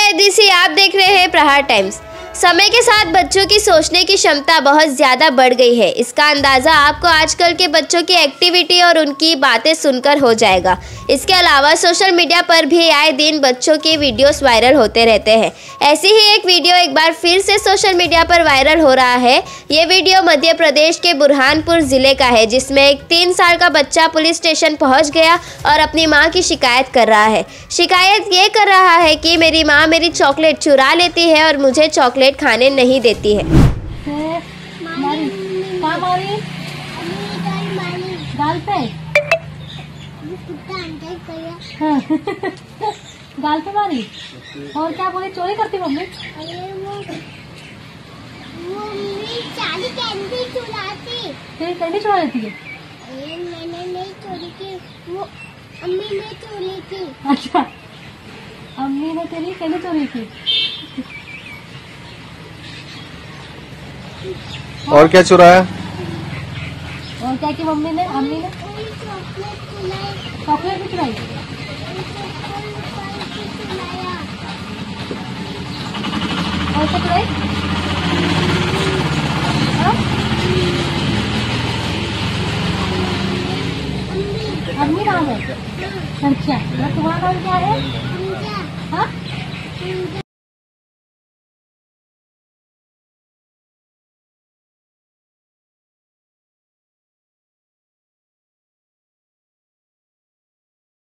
जयदीसी, आप देख रहे हैं प्रहार टाइम्स। समय के साथ बच्चों की सोचने की क्षमता बहुत ज़्यादा बढ़ गई है। इसका अंदाज़ा आपको आजकल के बच्चों की एक्टिविटी और उनकी बातें सुनकर हो जाएगा। इसके अलावा सोशल मीडिया पर भी आए दिन बच्चों के वीडियोस वायरल होते रहते हैं। ऐसी ही एक वीडियो एक बार फिर से सोशल मीडिया पर वायरल हो रहा है। ये वीडियो मध्य प्रदेश के बुरहानपुर ज़िले का है, जिसमें एक 3 साल का बच्चा पुलिस स्टेशन पहुँच गया और अपनी माँ की शिकायत कर रहा है। शिकायत ये कर रहा है कि मेरी माँ मेरी चॉकलेट चुरा लेती है और मुझे चॉकलेट खाने नहीं देती है। गाल पे गाल पे मारी। और क्या बोले, चोरी करती मम्मी? कैंडी चुरा लेती है? मैंने नहीं चोरी की, वो अम्मी ने चोरी की। अच्छा, अम्मी ने तेरी कैंडी चोरी की। और क्या चुराया? और क्या की मम्मी ने, अम्मी ने? चॉकलेट भी चुराई। और क्या चुराई? अम्मी नाम है? अच्छा, तुम्हारा नाम क्या है?